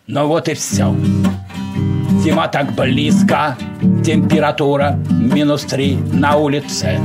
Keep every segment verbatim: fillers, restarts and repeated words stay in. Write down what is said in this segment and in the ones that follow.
Ну вот и все. Зима так близко, температура минус три на улице.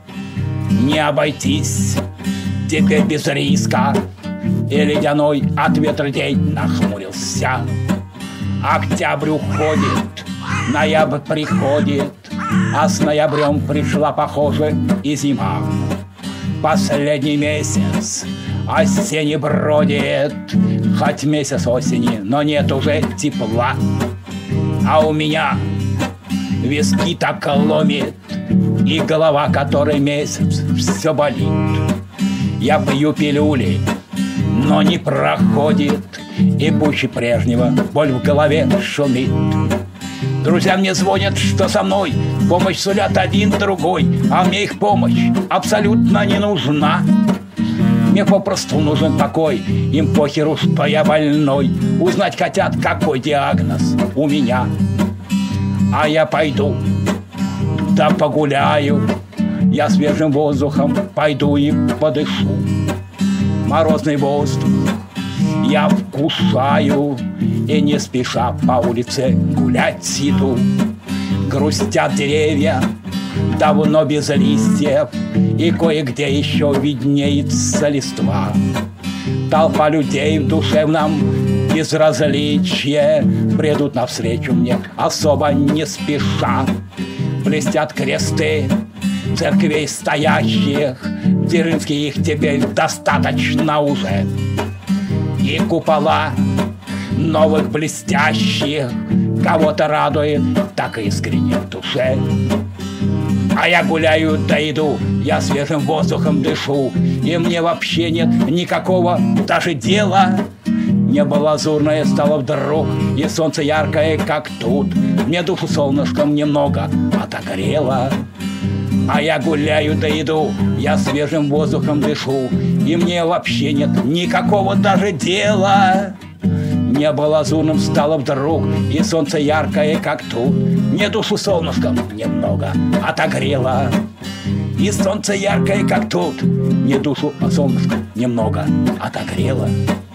Не обойтись теперь без риска. И ледяной от ветра день нахмурился. Октябрь уходит, ноябрь приходит, а с ноябрем пришла, похоже, и зима. Последний месяц осени бродит, хоть месяц осени, но нет уже тепла. А у меня виски так ломит, и голова, который месяц, все болит. Я пью пилюли, но не проходит, и пуще прежнего боль в голове шумит. Друзья мне звонят, что со мной помощь сулят один другой, а мне их помощь абсолютно не нужна. Мне попросту нужен покой, им похеру, что я больной. Узнать хотят, какой диагноз у меня. А я пойду, да погуляю, я свежим воздухом пойду и подышу. Морозный воздух я вкушаю, и не спеша по улице гулять иду. Грустят деревья, давно без листьев, и кое-где еще виднеется листва. Толпа людей в душевном безразличии бредут навстречу мне особо не спеша. Блестят кресты церквей стоящих, Дзержинских их теперь достаточно уже. И купола новых блестящих кого-то радует так искренне в душе. А я гуляю да иду, я свежим воздухом дышу, и мне вообще нет никакого даже дела. Небо лазурное стало вдруг, и солнце яркое, как тут. Мне душу солнышком немного отогрело. А я гуляю да иду, я свежим воздухом дышу, и мне вообще нет никакого даже дела. Небо лазурным стало вдруг, и солнце яркое, как тут. Мне душу солнышком немного отогрело. И солнце яркое, как тут. Мне душу солнышком немного отогрело.